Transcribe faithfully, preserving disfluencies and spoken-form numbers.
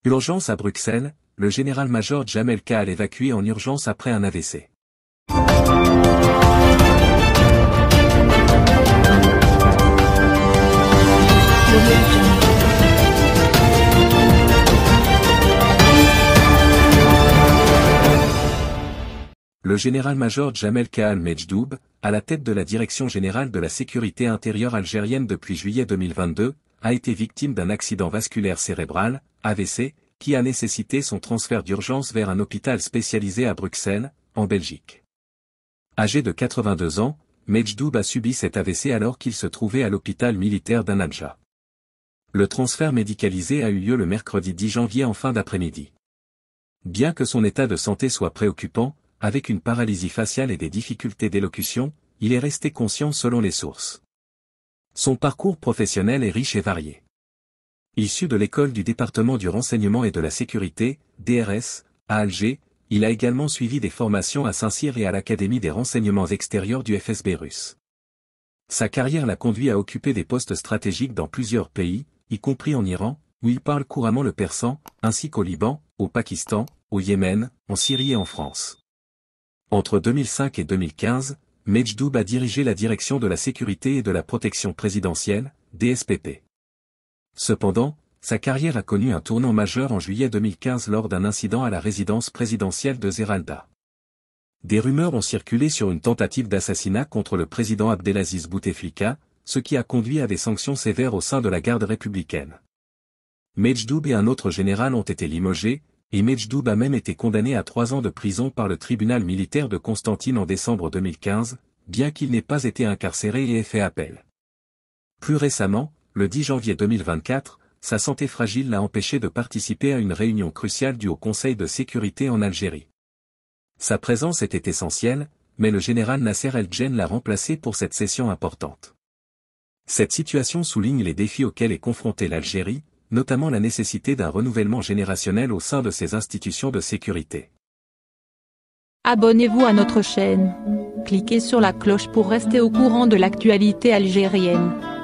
Urgence à Bruxelles, le général-major Jamel Kahal évacué en urgence après un A V C. Le général-major Jamel Kahal Medjdoub, à la tête de la Direction générale de la sécurité intérieure algérienne depuis juillet deux mille vingt-deux, a été victime d'un accident vasculaire cérébral, A V C, qui a nécessité son transfert d'urgence vers un hôpital spécialisé à Bruxelles, en Belgique. Âgé de quatre-vingt-deux ans, Medjdoub a subi cet A V C alors qu'il se trouvait à l'hôpital militaire d'Annadja. Le transfert médicalisé a eu lieu le mercredi dix janvier en fin d'après-midi. Bien que son état de santé soit préoccupant, avec une paralysie faciale et des difficultés d'élocution, il est resté conscient selon les sources. Son parcours professionnel est riche et varié. Issu de l'école du département du renseignement et de la sécurité, D R S, à Alger, il a également suivi des formations à Saint-Cyr et à l'Académie des renseignements extérieurs du F S B russe. Sa carrière l'a conduit à occuper des postes stratégiques dans plusieurs pays, y compris en Iran, où il parle couramment le persan, ainsi qu'au Liban, au Pakistan, au Yémen, en Syrie et en France. Entre deux mille cinq et deux mille quinze, Medjdoub a dirigé la direction de la sécurité et de la protection présidentielle, D S P P. Cependant, sa carrière a connu un tournant majeur en juillet deux mille quinze lors d'un incident à la résidence présidentielle de Zeralda. Des rumeurs ont circulé sur une tentative d'assassinat contre le président Abdelaziz Bouteflika, ce qui a conduit à des sanctions sévères au sein de la garde républicaine. Medjdoub et un autre général ont été limogés, et Medjdoub a même été condamné à trois ans de prison par le tribunal militaire de Constantine en décembre deux mille quinze, bien qu'il n'ait pas été incarcéré et ait fait appel. Plus récemment, le dix janvier deux mille vingt-quatre, sa santé fragile l'a empêché de participer à une réunion cruciale du Haut Conseil de sécurité en Algérie. Sa présence était essentielle, mais le général Nasser El-Djen l'a remplacé pour cette session importante. Cette situation souligne les défis auxquels est confrontée l'Algérie, notamment la nécessité d'un renouvellement générationnel au sein de ses institutions de sécurité. Abonnez-vous à notre chaîne. Cliquez sur la cloche pour rester au courant de l'actualité algérienne.